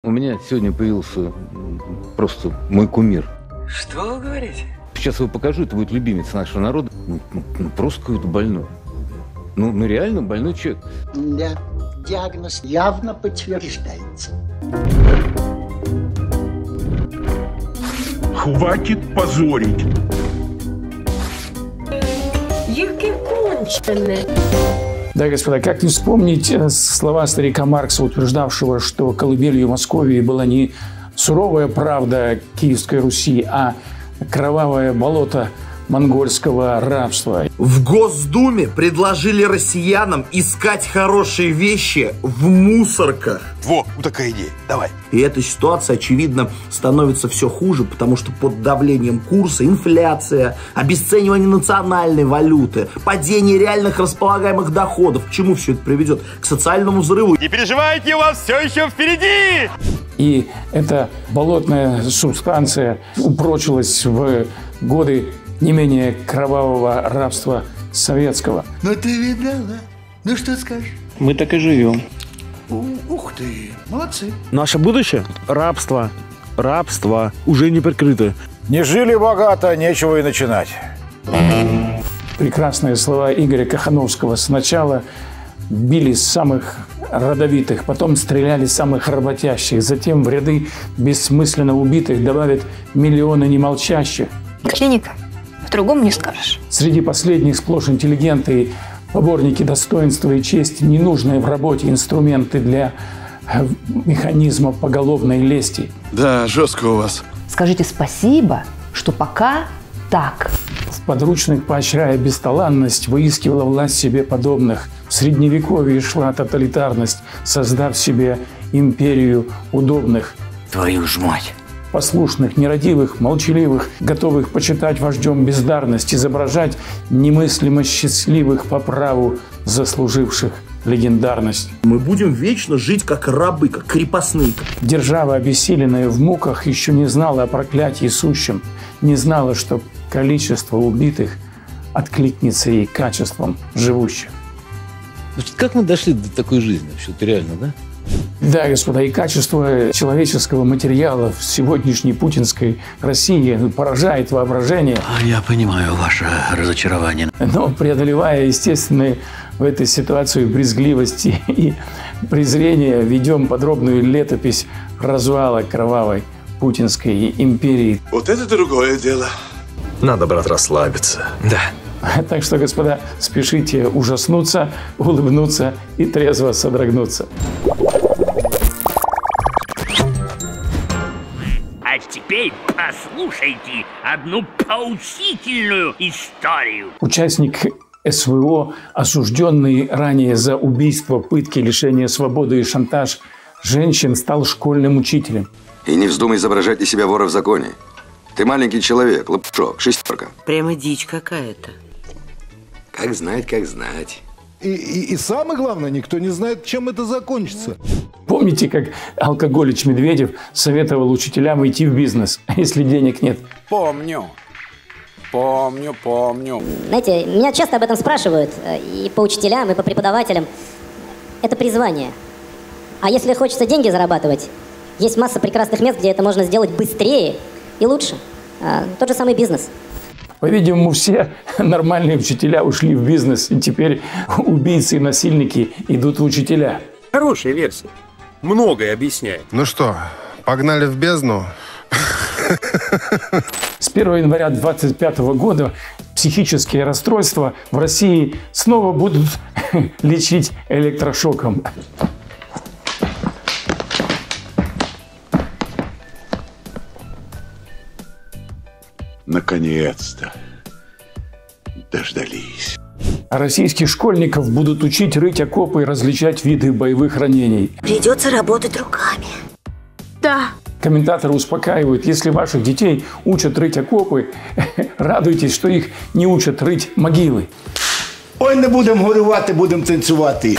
У меня сегодня появился просто мой кумир. Что вы говорите? Сейчас его покажу, это будет любимец нашего народа. Просто какой-то больной. Ну реально больной человек. Да, диагноз явно подтверждается. Хватит позорить. Які конченые. Да, господа, как не вспомнить слова старика Маркса, утверждавшего, что колыбелью Московии была не суровая правда Киевской Руси, а кровавое болото монгольского рабства. В Госдуме предложили россиянам искать хорошие вещи в мусорках. Во, ну такая идея. Давай. И эта ситуация, очевидно, становится все хуже, потому что под давлением курса инфляция, обесценивание национальной валюты, падение реальных располагаемых доходов. К чему все это приведет? К социальному взрыву. Не переживайте, у вас все еще впереди! И эта болотная субстанция упрочилась в годы не менее кровавого рабства советского. Ну ты видала? Ну что скажешь? Мы так и живем. Ух ты, молодцы. Наше будущее – рабство. Рабство уже не прикрыто. Не жили богато, нечего и начинать. Прекрасные слова Игоря Кахановского. Сначала били самых родовитых, потом стреляли самых работящих, затем в ряды бессмысленно убитых добавят миллионы немолчащих. Клиника. По-другому не скажешь. Среди последних сплошь интеллигенты, поборники достоинства и чести, ненужные в работе инструменты для механизма поголовной лести. Да, жестко у вас. Скажите спасибо, что пока так. В подручных, поощряя бесталанность, выискивала власть себе подобных. В Средневековье шла тоталитарность, создав себе империю удобных. Твою ж мать. Послушных, нерадивых, молчаливых, готовых почитать вождем бездарность, изображать немыслимо счастливых по праву заслуживших легендарность. Мы будем вечно жить как рабы, как крепостные. Держава, обессиленная в муках, еще не знала о проклятии сущем, не знала, что количество убитых откликнется ей качеством живущих. Значит, как мы дошли до такой жизни вообще-то реально, да? Да, господа, и качество человеческого материала в сегодняшней путинской России поражает воображение. Я понимаю ваше разочарование. Но преодолевая естественные в этой ситуации брезгливости и презрения, ведем подробную летопись развала кровавой путинской империи. Вот это другое дело. Надо, брат, расслабиться. Да. Так что, господа, спешите ужаснуться, улыбнуться и трезво содрогнуться. А теперь послушайте одну поучительную историю. Участник СВО, осужденный ранее за убийство, пытки, лишение свободы и шантаж женщин, стал школьным учителем. И не вздумай изображать из себя вора в законе. Ты маленький человек, лапшок, шестерка. Прямо дичь какая-то. Как знать, как знать. И самое главное, никто не знает, чем это закончится. Помните, как алкоголич Медведев советовал учителям идти в бизнес, если денег нет? Помню. Знаете, меня часто об этом спрашивают, и по учителям, и по преподавателям. Это призвание. А если хочется деньги зарабатывать, есть масса прекрасных мест, где это можно сделать быстрее и лучше. Тот же самый бизнес. По-видимому, все нормальные учителя ушли в бизнес, и теперь убийцы и насильники идут в учителя. Хорошая версия. Многое объясняет. Ну что, погнали в бездну? С 1 января 2025 года психические расстройства в России снова будут лечить электрошоком. Наконец-то дождались. А российских школьников будут учить рыть окопы и различать виды боевых ранений. Придется работать руками. Да. Комментаторы успокаивают, если ваших детей учат рыть окопы, радуйтесь, что их не учат рыть могилы. Ой, не будемо горювати, будемо танцювати.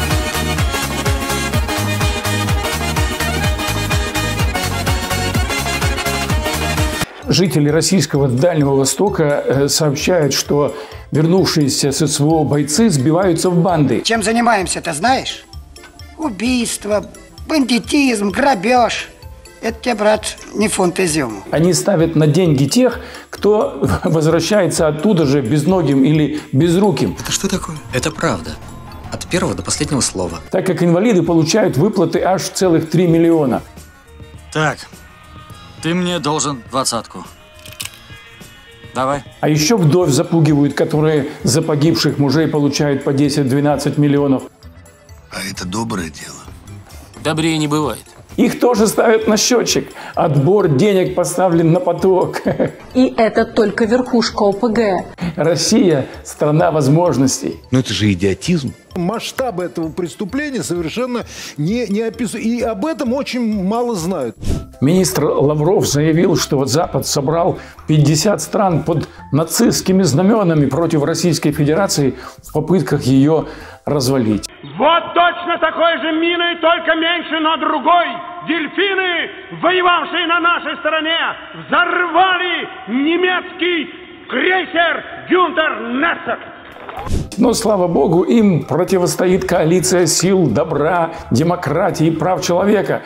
Жители российского Дальнего Востока сообщают, что вернувшиеся с СВО бойцы сбиваются в банды. Чем занимаемся, ты знаешь? Убийство, Бандитизм, грабеж. Это тебе, брат, не фунт изюму. Они ставят на деньги тех, кто возвращается оттуда же безногим или безруким. Это что такое? Это правда. От первого до последнего слова. Так как инвалиды получают выплаты аж целых 3 миллиона. Так, ты мне должен 20-ку. Давай. А еще вдовь запугивают, которые за погибших мужей получают по 10-12 миллионов. А это доброе дело. Добрее не бывает. Их тоже ставят на счетчик. Отбор денег поставлен на поток. И это только верхушка ОПГ. Россия – страна возможностей. Но это же идиотизм. Масштабы этого преступления совершенно не описывают. И об этом очень мало знают. Министр Лавров заявил, что вот Запад собрал 50 стран под нацистскими знаменами против Российской Федерации в попытках ее развалить. Вот точно такой же миной, только меньше, но другой. Дельфины, воевавшие на нашей стороне, взорвали немецкий крейсер «Гюнтер Нессер». Но, слава богу, им противостоит коалиция сил добра, демократии и прав человека.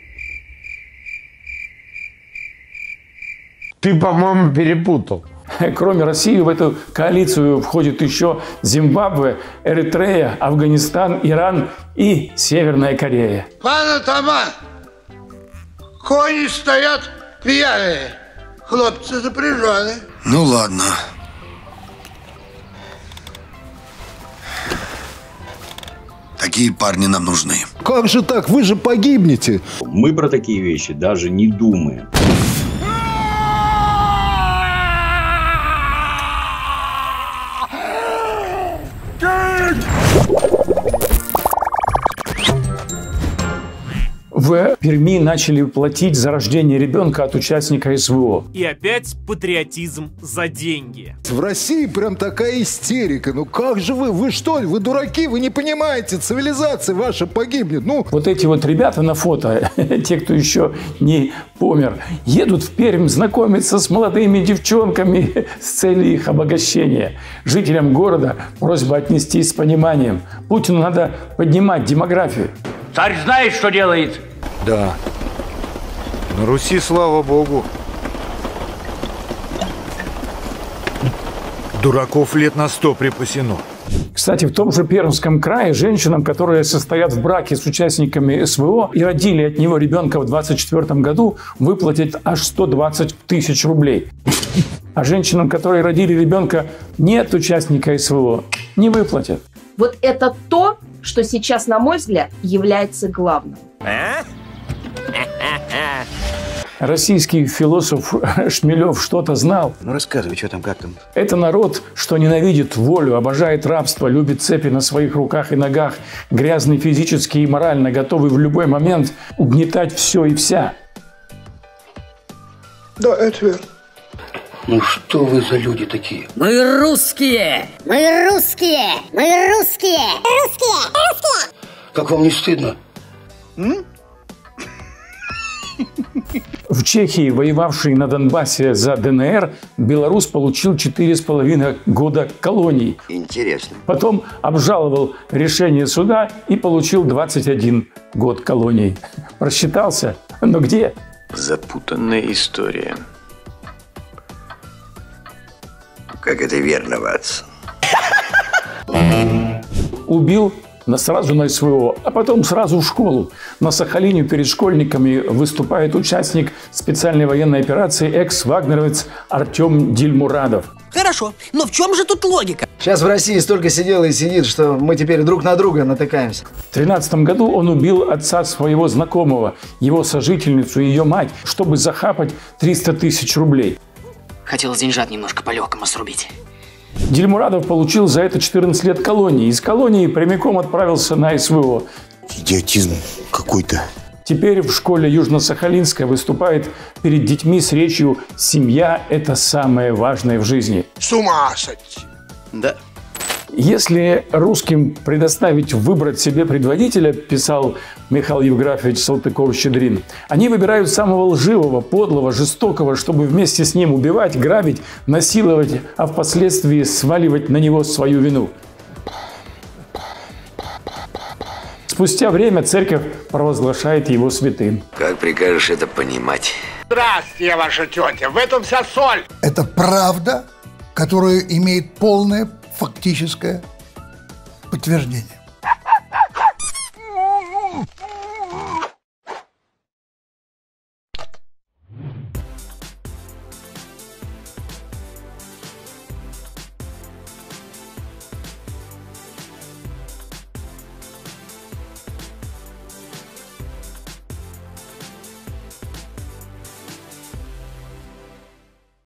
Ты, по-моему, перепутал. Кроме России в эту коалицию входит еще Зимбабве, Эритрея, Афганистан, Иран и Северная Корея. Пан атаман, кони стоят пьяные, хлопцы запряжены. Ну ладно. Такие парни нам нужны. Как же так? Вы же погибнете. Мы про такие вещи даже не думаем. В Перми начали платить за рождение ребенка от участника СВО. И опять патриотизм за деньги. В России прям такая истерика. Ну как же вы? Вы что? Вы дураки? Вы не понимаете? Цивилизация ваша погибнет. Ну. Вот эти вот ребята на фото, те, кто еще не помер, едут в Пермь знакомиться с молодыми девчонками с целью их обогащения. Жителям города просьба отнестись с пониманием. Путину надо поднимать демографию. Царь знает, что делает. Да. На Руси, слава богу. Дураков лет на 100 припасено. Кстати, в том же Пермском крае женщинам, которые состоят в браке с участниками СВО и родили от него ребенка в 2024 году, выплатят аж 120 тысяч рублей. А женщинам, которые родили ребенка не от участника СВО, не выплатят. Вот это то, что сейчас, на мой взгляд, является главным. Российский философ Шмелев что-то знал. Ну рассказывай, что там, как там. Это народ, что ненавидит волю, обожает рабство, любит цепи на своих руках и ногах, грязный физически и морально, готовый в любой момент угнетать все и вся. Да, это верно. Ну что вы за люди такие? Мы русские! Мы русские! Мы русские! Русские! Русские! Как вам не стыдно? В Чехии, воевавший на Донбассе за ДНР, белорус получил 4,5 года колоний. Интересно. Потом обжаловал решение суда и получил 21 год колоний. Просчитался? Но где? Запутанная история. Как это верно, Ватсон? Убил сразу на СВО, а потом сразу в школу. На Сахалине перед школьниками выступает участник специальной военной операции экс-вагнеровец Артем Дильмурадов. Хорошо, но в чем же тут логика? Сейчас в России столько сидело и сидит, что мы теперь друг на друга натыкаемся. В 2013 году он убил отца своего знакомого, его сожительницу и ее мать, чтобы захапать 300 тысяч рублей. Хотел деньжат немножко по-легкому срубить. Дильмурадов получил за это 14 лет колонии. Из колонии прямиком отправился на СВО. Идиотизм какой-то. Теперь в школе Южно-Сахалинская выступает перед детьми с речью «Семья – это самое важное в жизни». С ума сойти. Да. Если русским предоставить выбрать себе предводителя, писал Михаил Евграфович Салтыков-Щедрин, они выбирают самого лживого, подлого, жестокого, чтобы вместе с ним убивать, грабить, насиловать, а впоследствии сваливать на него свою вину. Спустя время церковь провозглашает его святым. Как прикажешь это понимать? Здравствуйте, ваша тетя, в этом вся соль. Это правда, которая имеет полное фактическое подтверждение.